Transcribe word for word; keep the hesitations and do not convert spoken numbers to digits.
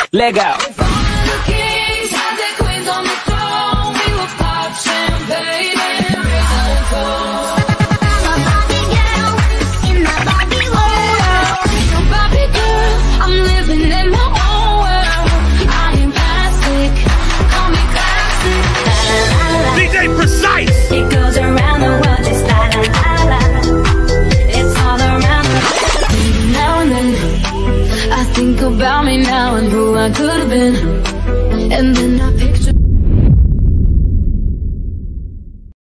Let go. Precise. It goes around the world just la la la la. It's all around the world. Now and then I think about me now and who I could have been, and then I